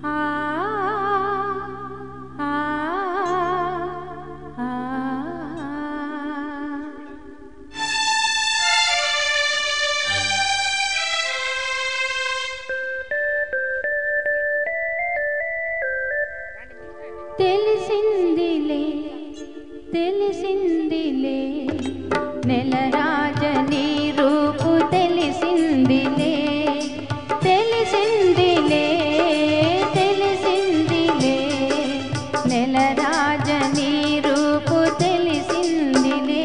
తెలిసిందిలే తెలిసిందిలే నెలరాజని రూపు తెలిసిందిలే తెలిసిందిలే తెలిసిందిలే నెలరాజని రూపు తెలిసిందిలే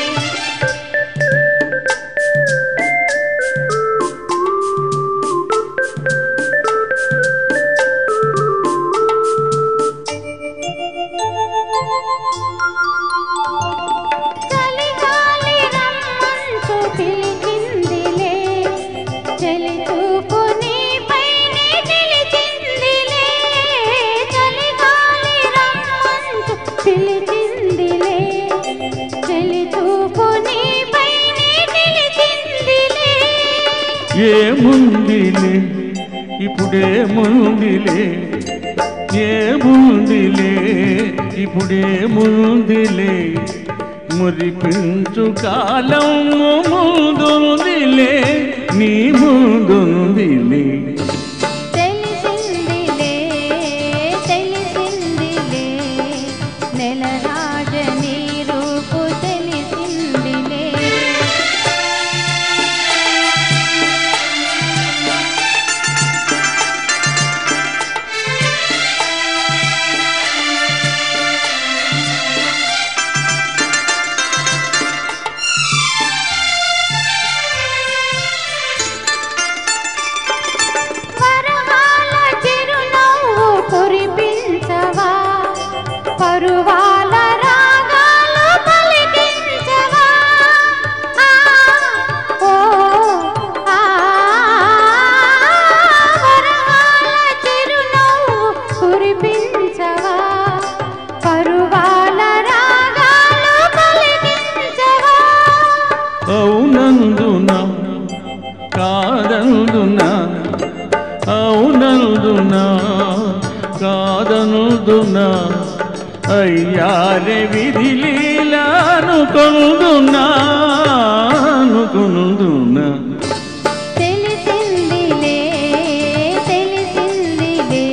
ఏముందిలే ఇప్పుడేముందిలే ఏముందిలే ఇప్పుడేముందిలే మురిపించు కాలం ముందుందిలే నీ ముందుందిలే తెలిసిందిలే తెలిసిందిలే నెలరాజని రూపు తెలిసిందిలే పరువాల రాగాలు పలికించవా వరహాల చిరునవ్వు కురిపించవా పరువాల రాగాలు పలికించవా అవునందున కాదందున అవునందున కాదనుదునా అయ్యారే విధిలీలానుకొందునా అనుకొందునా తెలిసిందిలే తెలిసిందిలే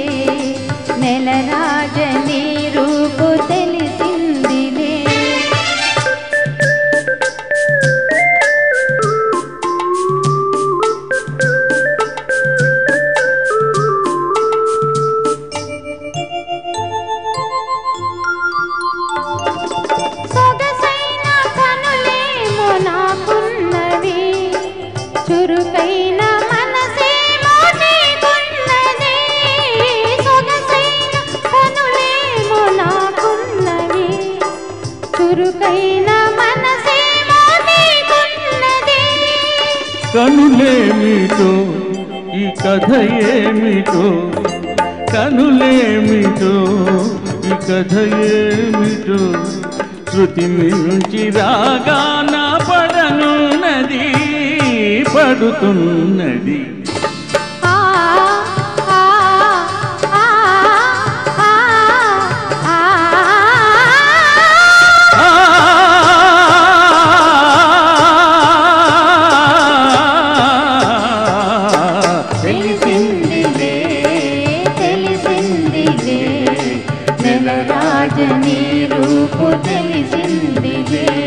నెలరాజని రూపు తెలిసిందిలే సొగసైన కనులేమో నాకున్నవి చురుకైన మనసేమో నీకున్నది సొగసైన కనులేమో నాకున్నవి చురుకైన మనసేమో నీకున్నది కనులేమిటో ఈ కథ ఏమిటో కనులేమిటో ఈ కథ ఏమిటో శృతి మించి రాగాన పడనున్నది పడుతున్నది తెలిసిందిలే తెలిసిందిలే నెలరాజని రూపు తెలిసిందిలే